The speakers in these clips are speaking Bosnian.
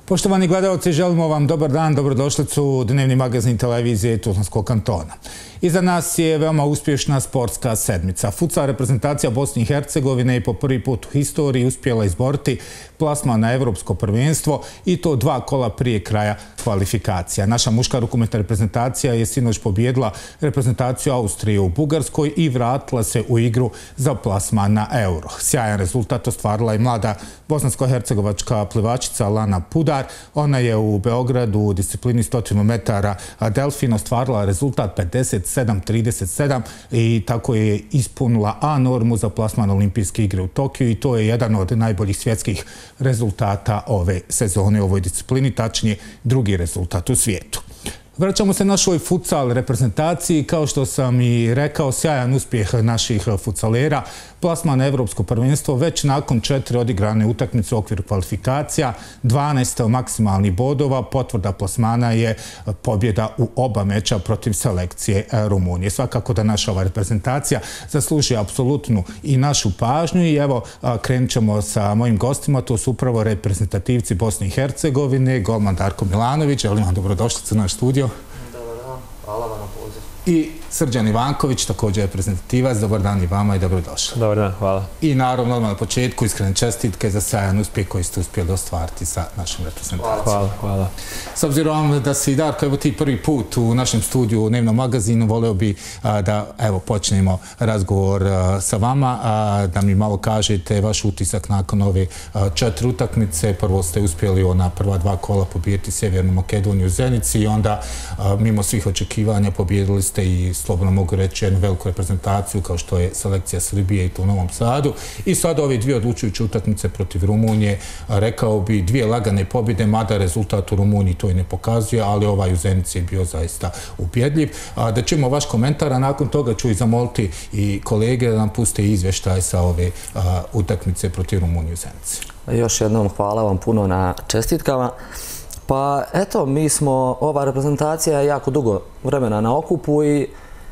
Poštovani gledalci, želimo vam dobar dan, dobrodošlicu u dnevni magazin televizije Tuzlanskog kantona. Iza nas je veoma uspješna sportska sedmica. Futsal reprezentacija Bosne i Hercegovine je po prvi put u historiji uspjela izboriti plasman na Evropsko prvenstvo i to 2 kola prije kraja kvalifikacija. Naša muška rukometna reprezentacija je sinoć pobjedila reprezentaciju Austrije u Bugarskoj i vratila se u igru za plasman na Euro. Sjajan rezultat ostvarila i mlada bosansko-hercegovačka plivačica Lana Pudar. Ona je u Beogradu u disciplini 100 metara delfin ostvarila rezultat 57-37 i tako je ispunila A normu za plasman Olimpijske igre u Tokiju i to je jedan od najboljih svjetskih rezultata ove sezone u ovoj disciplini, tačnije drugi rezultat u svijetu. Vraćamo se našoj futsal reprezentaciji. Kao što sam i rekao, sjajan uspjeh naših futsalera. Plasman na Evropsko prvenstvo već nakon 4 odigrane utakmice u okviru kvalifikacija, 12 maksimalnih bodova. Potvrda plasmana je pobjeda u oba meča protiv selekcije Rumunije. Svakako da naša ova reprezentacija zaslužuje apsolutnu i našu pažnju i evo krenut ćemo sa mojim gostima. To su upravo reprezentativci Bosne i Hercegovine, golman Darko Milanović. Želim vam dobrodošlicu u naš studio. Dobar dan, hvala vam na poziv. I Srđan Ivanković, također reprezentativac. Dobar dan i vama i dobrodošli. Dobar dan, hvala. I naravno na početku iskrene čestitke za sjajan uspjeh koji ste uspjeli ostvariti sa našim reprezentacijom. Hvala. S obzirom da si, Darko, evo ti prvi put u našem studiju u dnevnom magazinu, voleo bi da evo počnemo razgovor sa vama, da mi malo kažete vaš utisak nakon ove 4 utakmice. Prvo ste uspjeli na prva 2 kola pobijediti Sjevernu Makedoniju u Zenici i onda mimo svih očekivanja pobijedili ste i slobodno mogu reći jednu veliku reprezentaciju kao što je selekcija Srbije i to u Novom Sadu. I sad ove 2 odlučujuće utakmice protiv Rumunije, rekao bi 2 lagane pobjede, mada rezultat u Rumuniji to i ne pokazuje, ali ovaj u Zenici je bio zaista ubjedljiv. Da ćemo vaš komentar, a nakon toga ću i zamoliti i kolege da nam puste izvještaj sa ove utakmice protiv Rumunije u Zenici. Još jednom hvala vam puno na čestitkama. Pa eto, ova reprezentacija je jako dugo vremena na okupu i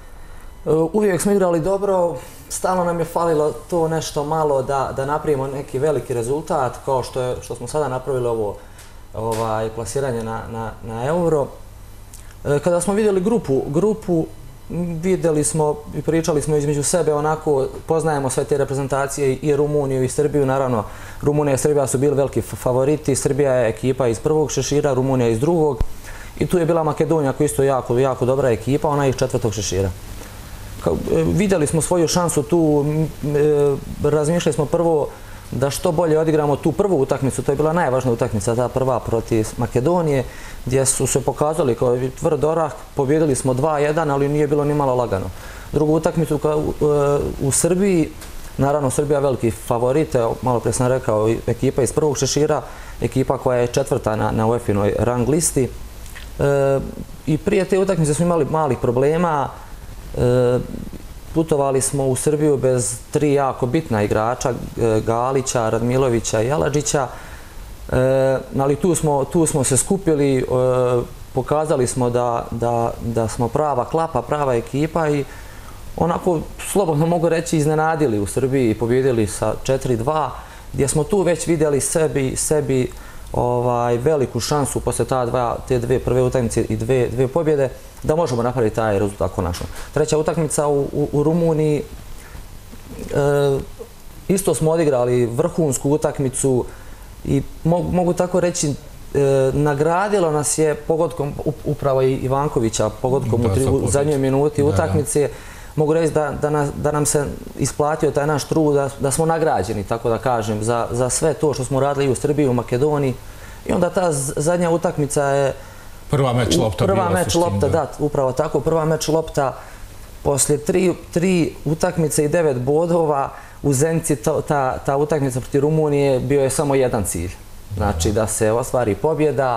uvijek smo igrali dobro, stalno nam je falilo to nešto malo da napravimo neki veliki rezultat kao što smo sada napravili ovo plasiranje na Euro. Kada smo vidjeli grupu, vidjeli smo i pričali smo između sebe, onako poznajemo sve te reprezentacije i Rumuniju i Srbiju. Naravno, Rumunija i Srbija su bili veliki favoriti. Srbija je ekipa iz prvog šešira, Rumunija iz drugog. I tu je bila Makedonija koja je isto jako dobra ekipa, ona je iz 4. šešira. Vidjeli smo svoju šansu tu, razmišljali smo prvo da što bolje odigramo tu prvu utakmicu, to je bila najvažnija utakmica, ta prva protiv Makedonije, gdje su se pokazali kao tvrd orah, pobjedili smo 2-1, ali nije bilo ni malo lagano. Drugu utakmicu u Srbiji, naravno Srbija veliki favorit, malo prije sam rekao, ekipa iz prvog šešira, ekipa koja je 4. na UEFA-inoj rang listi. I prije te utakmice smo imali malih problema. Putovali smo u Srbiju bez 3 jako bitna igrača, Galića, Radmilovića i Aladžića, ali tu smo se skupili, pokazali smo da smo prava klapa, prava ekipa i onako, slobodno mogu reći, iznenadili u Srbiji i pobjedili sa 4-2, gdje smo tu već vidjeli sebi veliku šansu posle te 2 prve utakmice i 2 pobjede da možemo napraviti taj rezultat konačno. Treća utakmica u Rumuniji, isto smo odigrali vrhunsku utakmicu i mogu tako reći, nagradilo nas je pogodkom upravo Ivankovića, pogodkom u zadnjoj minuti utakmice. Mogu reći da nam se isplatio taj naš trud, da smo nagrađeni, tako da kažem, za sve to što smo radili u Srbiji, u Makedoniji. I onda ta zadnja utakmica je... Prva meč lopta bila suština. Prva meč lopta, da, upravo tako. Prva meč lopta, poslije 3 utakmice i 9 bodova, u Zenici ta utakmica protiv Rumunije bio je samo jedan cilj. Znači da se ostvari pobjeda.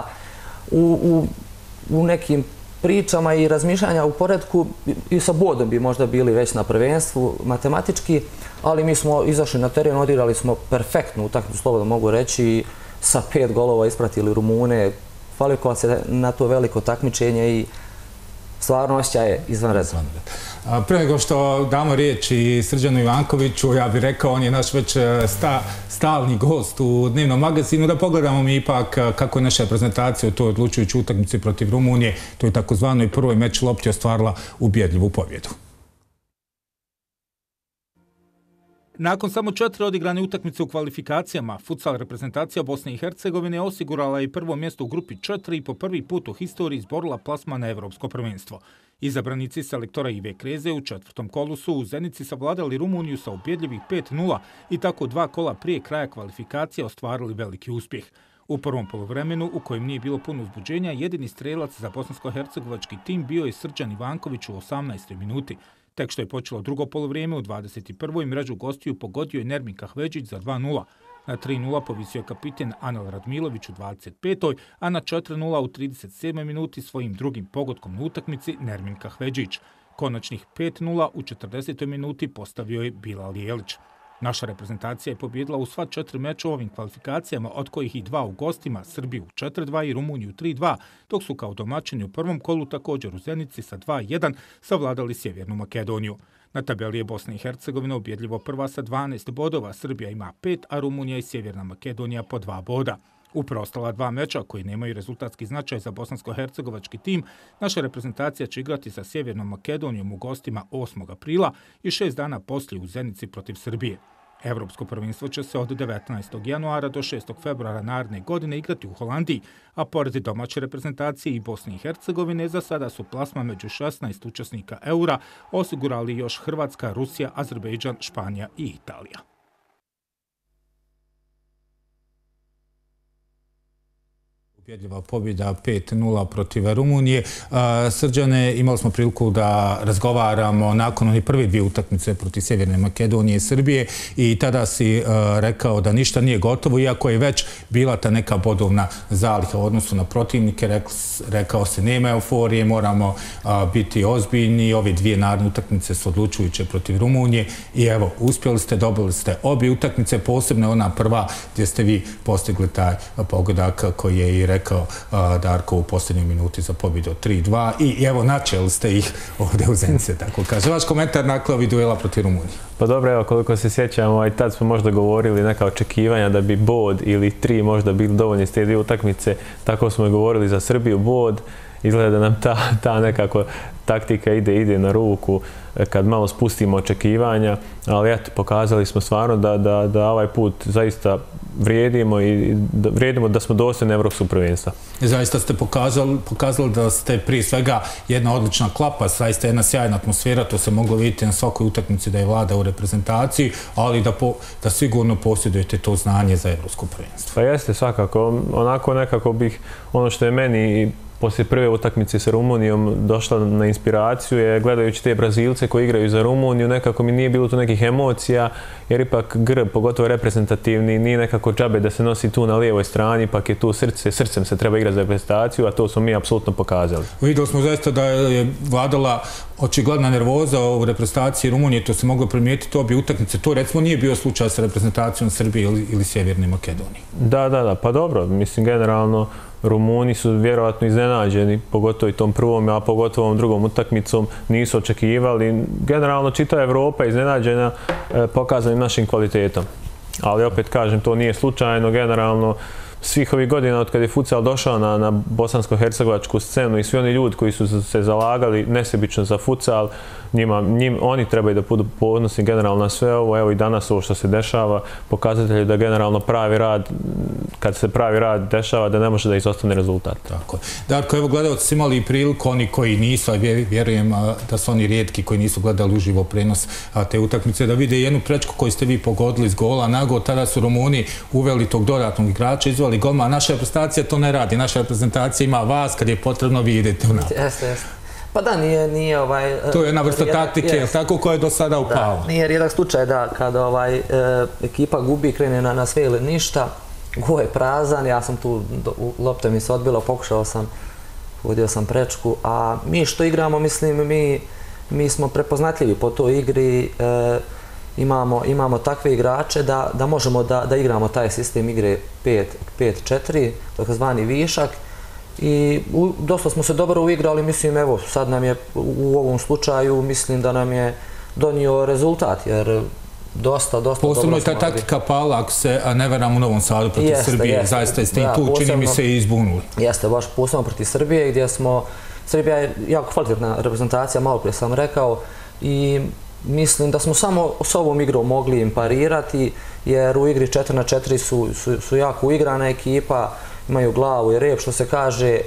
U nekim pričama i razmišljanja u poredku i sa bodom bi možda bili već na prvenstvu matematički, ali mi smo izašli na teren, odigrali smo perfektnu utakmicu, slobodno mogu reći, sa 5 golova ispratili Rumune, kvalifikovali se na to veliko takmičenje i stvarno osjećaj je izvanredan. Pre nego što damo riječ i Srđanu Ivankoviću, ja bih rekao, on je naš već stalni gost u Dnevnom magazinu, da pogledamo mi ipak kako je naša reprezentacija u toj odlučujućoj utakmici protiv Rumunije, to je takozvanoj prvoj meč lopti ostvarila ubjedljivu pobjedu. Nakon samo 4 odigrane utakmice u kvalifikacijama, futsal reprezentacija Bosne i Hercegovine osigurala je prvo mjesto u grupi 4 i po prvi put u historiji izborila plasman na Evropsko prvenstvo. Izabranici selektora Ive Kreze u četvrtom kolu su u Zenici savladali Rumuniju sa ubjedljivih 5:0 i tako 2 kola prije kraja kvalifikacija ostvarili veliki uspjeh. U prvom poluvremenu, u kojem nije bilo puno uzbuđenja, jedini strelac za bosansko-hercegovački tim bio je Srđan Ivanković u 18. minuti. Tek što je počelo drugo poluvrijeme, u 21. mrežu gostiju pogodio je Nermin Kahvedžić za 2:0. Na 3:0 povisio je kapiten Anel Radmilović u 25. a na 4:0 u 37. minuti svojim drugim pogodkom na utakmici Nermin Kahvedžić. Konačnih 5:0 u 40. minuti postavio je Bilal Jelić. Naša reprezentacija je pobjedila u sva 4 meča u ovim kvalifikacijama, od kojih i 2 u gostima, Srbiju 4:2 i Rumuniju 3:2, dok su kao domaćini u prvom kolu također u Zenici sa 2:1 savladali Sjevernu Makedoniju. Na tabeli je Bosna i Hercegovina ubjedljivo prva sa 12 bodova, Srbija ima 5, a Rumunija i Sjeverna Makedonija po 2 boda. U preostala 2 meča, koji nemaju rezultatski značaj za bosansko-hercegovački tim, naša reprezentacija će igrati sa Sjevernom Makedonijom u gostima 8. aprila i 6 dana poslije u Zenici protiv Srbije. Evropsko prvenstvo će se od 19. januara do 6. februara naredne godine igrati u Holandiji, a pored domaće reprezentacije i Bosne i Hercegovine za sada su plasman među 16 učesnika Eura osigurali još Hrvatska, Rusija, Azerbejdžan, Španija i Italija. Ubjedljiva pobjeda 5:0 protiv Rumunije. Srđane, imali smo priliku da razgovaramo nakon onih prve 2 utakmice protiv Sjeverne Makedonije i Srbije i tada si rekao da ništa nije gotovo, iako je već bila ta neka bodovna zaliha u odnosu na protivnike. Rekao se nema euforije, moramo biti ozbiljni. Ove 2 naredne utakmice su odlučujuće protiv Rumunije i evo, uspjeli ste, dobili ste obje utakmice, posebno ona prva gdje ste vi postigli taj pogodak koji je i rekao Darko u posljednjoj minuti za pobjedu 3:2 i evo načeli ste ih ovdje u Zenici, tako kaže. Vaš komentar nakon ovih duela protiv Rumunije? Pa dobro, evo koliko se sjećamo, tad smo možda govorili neka očekivanja da bi bod ili 3 možda bili dovoljni s te 2 utakmice, tako smo i govorili za Srbiju bod. Izgleda da nam ta nekako taktika ide na ruku kad malo spustimo očekivanja, ali eto, pokazali smo stvarno da ovaj put zaista vrijedimo da smo dostojni Evropskog prvenstva. Zaista ste pokazali da ste prije svega jedna odlična klapa, zaista jedna sjajna atmosfera, to se moglo vidjeti na svakoj utakmici da je vlada u reprezentaciji, ali da sigurno posjedujete to znanje za Evropsko prvenstvo. Pa jeste, svakako. Onako nekako bih, ono što je meni poslije prve utakmice sa Rumunijom došla na inspiraciju je gledajući te Brazilce koji igraju za Rumuniju, nekako mi nije bilo tu nekih emocija, jer ipak grb, pogotovo reprezentativni, nije nekako džabe da se nosi tu na lijevoj strani, pak je tu srcem se treba igrati za reprezentaciju, a to smo mi apsolutno pokazali. Vidjeli smo zaista da je vladala očigledna nervoza u reprezentaciji Rumunije, to se moglo primijetiti obje utakmice. To recimo nije bio slučaj sa reprezentacijom Srbije ili Sjeverne Makedonije. Da, pa dobro, mislim generalno Rumuni su vjerojatno iznenađeni, pogotovo i tom prvom, a pogotovo ovom drugom utakmicom nisu očekivali. Generalno čitava Evropa je iznenađena pokazanim našim kvalitetom. Ali opet kažem, to nije slučajno, generalno svih ovih godina od kada je futsal došao na bosansko-hercegovačku scenu i svi oni ljudi koji su se zalagali nesebično za futsal, oni trebaju da budu ponosni generalno na sve ovo. Evo i danas ovo što se dešava, pokazatelj je da generalno pravi rad, kad se pravi rad dešava, da ne može da izostane rezultat. Tako je. Darko, evo gledalci su imali priliku, oni koji nisu, a vjerujem da su oni rijetki koji nisu gledali uživo prenos te utakmice, da vide jednu prečku koju ste vi pogodili iz gola na gol. Tada su Rumuni uveli tog dodatnog igrača, izveli golma, a naša reprezentacija to ne radi. Naša reprezentacija ima vas, kad je potrebno vi idete u napad. Jeste. Pa da, nije to je jedna vrsta taktike, tako koja je do sada upala. Nije rijedak slučaj da kada ekipa gubi, krene na sve ili ništa, go je prazan, ja sam tu, lopta mi se odbila, pogodio sam prečku, a mi što igramo, mislim, mi smo prepoznatljivi po toj igri, imamo takve igrače da možemo da igramo taj sistem igre 5-4, takozvani višak, i dosta smo se dobro uigrali, mislim, evo, sad nam je u ovom slučaju, mislim da nam je donio rezultat, jer dosta dobro smo Posebno je ta taktika pala, ako se ne varam, u Novom Sadu protiv Srbije, zaista ste i tu, čini mi se, i izbunuli. Jeste, baš posebno protiv Srbije, gdje smo, Srbija je jako kvalitetna reprezentacija, malo prije sam rekao, i mislim da smo samo s ovom igrom mogli im parirati, jer u igri 4-4 su jako uigrana ekipa, imaju glavu i rep, što se kaže,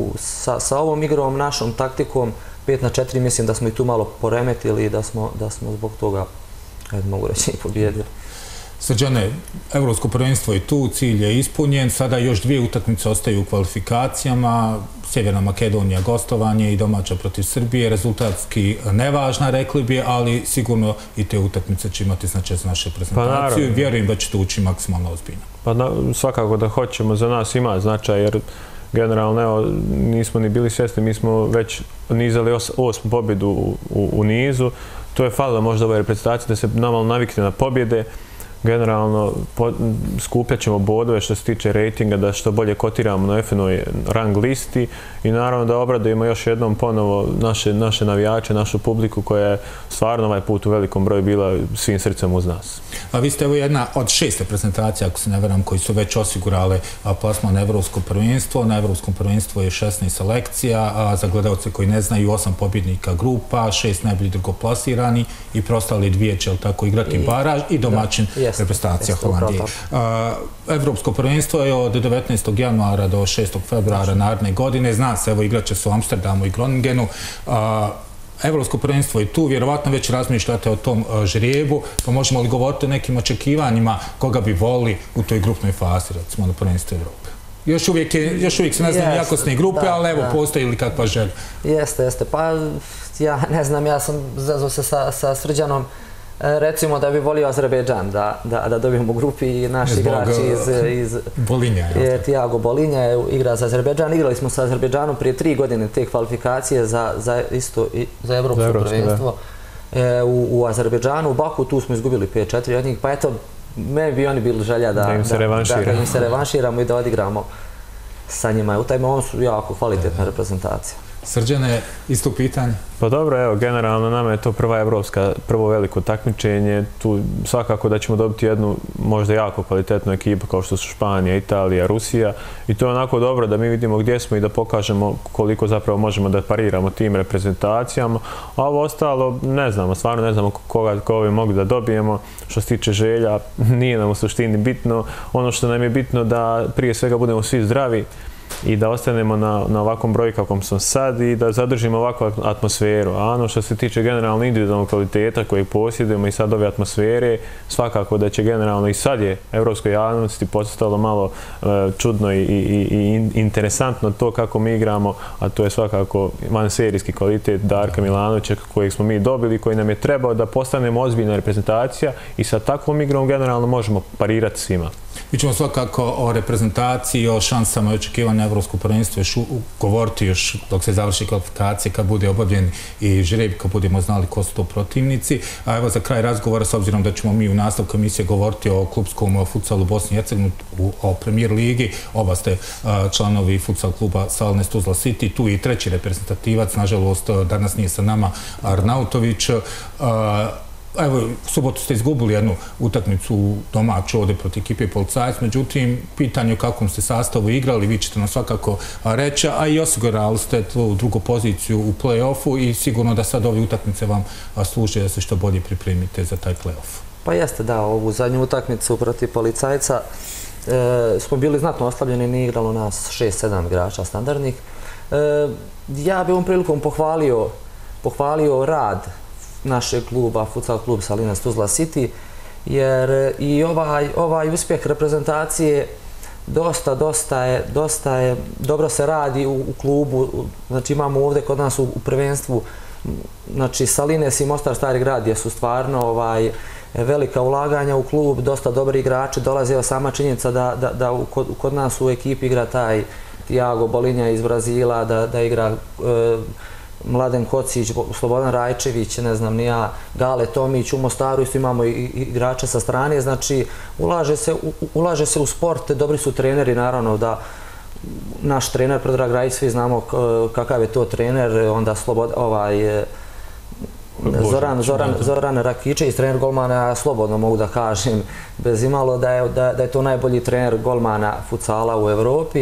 sa ovom igrom, našom taktikom 5-4, mislim da smo i tu malo poremetili i da smo zbog toga, mogu reći, pobjedili. Srđane, Evropsko prvenstvo je tu, cilj je ispunjen, sada još 2 utakmice ostaju u kvalifikacijama, Sjeverna Makedonija gostovanje i domaća protiv Srbije, rezultatski nevažna, rekli bi, ali sigurno i te utakmice će imati značaj za našu prezentaciju i vjerujem da ćete ući maksimalno ozbiljno. Pa svakako da hoćemo, za nas ima značaj, jer generalno, evo, nismo ni bili svjesni, mi smo već nizali 8. pobjedu u nizu, to je falilo možda ovoj reprezentaciji da se malo navikne na pobjede. Generalno skupljat ćemo bodove što se tiče rejtinga, da što bolje kotiramo na FN-ovoj rang listi i naravno da obradujemo još jednom ponovo naše navijače, našu publiku koja je stvarno ovaj put u velikom broju bila svim srcem uz nas. A vi ste evo jedna od 6 reprezentacija, ako se ne varam, koji su već osigurale plasman na Evropsko prvenstvo. Na Evropskom prvenstvu je 16 selekcija, a za gledalce koji ne znaju 8 pobjednika grupa, 6 najbolji drugoplasirani i preostali 2 će tako igrati baraž i domaćin reprezentacija Holandije. Evropsko prvenstvo je od 19. januara do 6. februara naredne godine. Zna se, evo igraće se u Amsterdamu i Groningenu. Evropsko prvenstvo je tu, vjerovatno već razmišljate o tom žrebu, pa možemo li govoriti o nekim očekivanjima koga bi volili u toj grupnoj fazi, recimo na prvenstvu Evrope? Još uvijek se ne znam jakosne grupe, ali evo, postoji li kakva želja? Jeste. Pa ja ne znam, ja sam zezao se sa Srđanom, recimo da bi volio Azerbejdžan, da dobijemo u grupi i naši igrači iz Tiago Bolinja igra za Azerbejdžan. Igrali smo sa Azerbejdžanom prije 3 godine te kvalifikacije za Evropsko prvenstvo u Azerbejdžanu. U Baku tu smo izgubili 5-4 od njih, pa eto, meni bi oni bili želja da im se revanširamo i da odigramo sa njima. U taj moment su jako kvalitetna reprezentacija. Srđane, isto pitanje? Pa dobro, evo, generalno nama je to prvo veliko takmičenje. Tu svakako da ćemo dobiti jednu možda jako kvalitetnu ekipu kao što su Španija, Italija, Rusija. I to je onako dobro da mi vidimo gdje smo i da pokažemo koliko zapravo možemo da pariramo tim reprezentacijama. A ovo ostalo, ne znamo, stvarno ne znamo koga bi mogli da dobijemo. Što se tiče želja, nije nam u suštini bitno. Ono što nam je bitno da prije svega budemo svi zdravi i da ostanemo na ovakvom broju kakvom smo sad i da zadržimo ovakvu atmosferu. A ono što se tiče generalno individualnog kvaliteta kojeg posjedujemo i sad ove atmosfere, svakako da će generalno i sad je evropskoj javnosti postalo malo čudno i interesantno to kako mi igramo, a to je svakako vanserijski kvalitet Darka Milanovića kojeg smo mi dobili, koji nam je trebao da postanemo ozbiljna reprezentacija i sa takvom igrom generalno možemo parirati svima. Mi ćemo svakako o reprezentaciji, o šansama i očekivanju Evropsko prvenstvo govoriti još dok se završi kvalifikacije, kad bude obavljen i žreb, kad budemo znali ko su to protivnici. A evo za kraj razgovora, s obzirom da ćemo mi u nastavku emisije govoriti o klubskom futsalu Bosni i Hercegovini, o Premier ligi, oba ste članovi futsal kluba Salnes Tuzla City, tu i treći reprezentativac, nažalost danas nije sa nama Arnautović. Evo, u subotu ste izgubili jednu utakmicu domaću ovdje protiv ekipe Policajac, međutim, pitanje o kakvom ste sastavu igrali, vi ćete nam svakako reći, a i osigurali ste tu drugu poziciju u play-offu i sigurno da sad ove utakmice vam služe da se što bolje pripremite za taj play-off. Pa jeste, da, ovu zadnju utakmicu protiv Policajca smo bili znatno oslabljeni, nije igralo nas 6-7 igrača standardnih. Ja bih ovom prilikom pohvalio rad našeg kluba, futsal klub Salines Tuzla City, jer i ovaj uspjeh reprezentacije dosta je, dobro se radi u klubu, znači imamo ovdje kod nas u prvenstvu, znači Salines i Mostar Stari Grad gdje su stvarno velika ulaganja u klub, dosta dobri igrači, dolaze sama činjenica da kod nas u ekipi igra taj Tiago Bolinja iz Brazila, da igra Mladen Kocić, Slobodan Rajčević, ne znam ni ja, Gale Tomić, u Mostaru isto imamo i igrače sa strane, znači ulaže se u sport, dobri su treneri naravno da naš trener Predrag Rajić, svi znamo kakav je to trener, onda Zoran Rakičević, trener golmana, ja slobodno mogu da kažem bez imalo da je to najbolji trener golmana futsala u Evropi.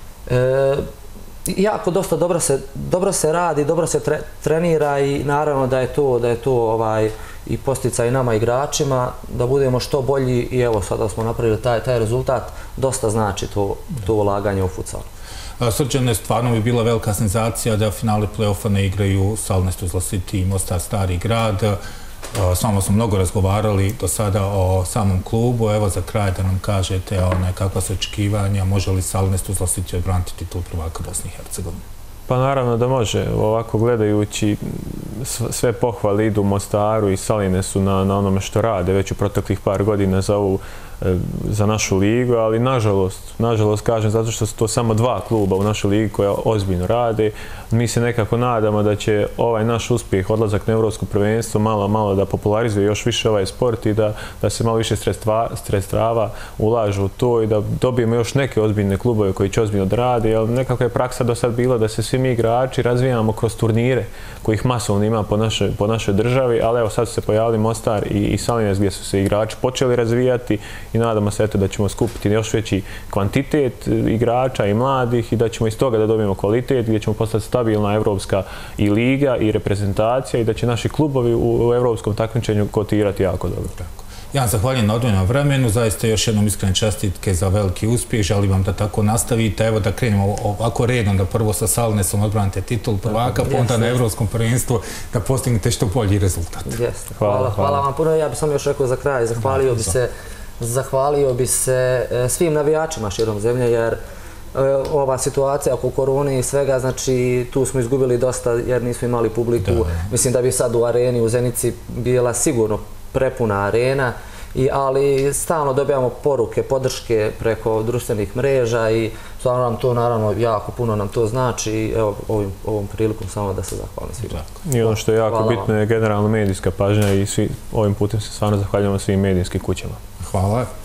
Jako dosta dobro se radi, dobro se trenira i naravno da je to i posticaj nama igračima da budemo što bolji i evo sada smo napravili taj rezultat, dosta znači to ulaganje u futsal. Srđane, stvarno bi bila velika senzacija da finale play-offa ne igraju Salonest Tuzla City i Mostar Stari Grad. S vama smo mnogo razgovarali do sada o samom klubu. Evo za kraj da nam kažete kakva su očekivanja, može li Salonest Tuzla City odbraniti titul prvaka Bosne i Hercegovine? Pa naravno da može. Ovako gledajući sve pohvale idu Mostaru i Salinesu na onome što rade već u proteklih par godina za našu ligu, ali nažalost kažem zato što su to samo dva kluba u našoj ligi koja ozbiljno rade. Mi se nekako nadamo da će ovaj naš uspjeh, odlazak na Evropsko prvenstvo, malo da popularizuje još više ovaj sport i da se malo više sredstava ulažu u to i da dobijemo još neke ozbiljne klubove koji će ozbiljno da rade, jer nekako je praksa do sad bila da se svi mi igrači razvijamo kroz turnire kojih masovno ima po našoj državi, ali evo sad su se pojavili Mostar i Salines gdje su se igrači počeli razvijati i nadamo se da ćemo skupiti još veći kvantitet igrača i mladih i da ćemo iz toga da dobijemo kvalitet, gdje ćemo postati stabilna evropska i liga i reprezentacija i da će naši klubovi u evropskom takmičenju kotirati jako dobro. Ja vam zahvaljujem na odvojenom vremenu, zaista još jednom iskrene čestitke za veliki uspjeh, želim vam da tako nastavite. Evo da krenemo ovako redom, da prvo sa Salinesom odbranite titul prvaka, pa onda na Evropskom prvenstvu da postignete što bolji rezultat. Hvala vam puno, ja bih sam još rekao za kraj, zahvalio bi se svim navijačima širom zemlje, jer ova situacija oko korone i svega, znači tu smo izgubili dosta jer nismo imali publiku. Mislim da bi sad u areni u Zenici bila sigurno prepuna arena, ali stalno dobijamo poruke, podrške preko društvenih mreža i stvarno nam to naravno jako puno nam to znači i evo ovom prilikom samo da se zahvalim svima. I ono što je jako bitno je generalno medijska pažnja i ovim putem se stvarno zahvaljujemo svim medijskim kućama. Hvala.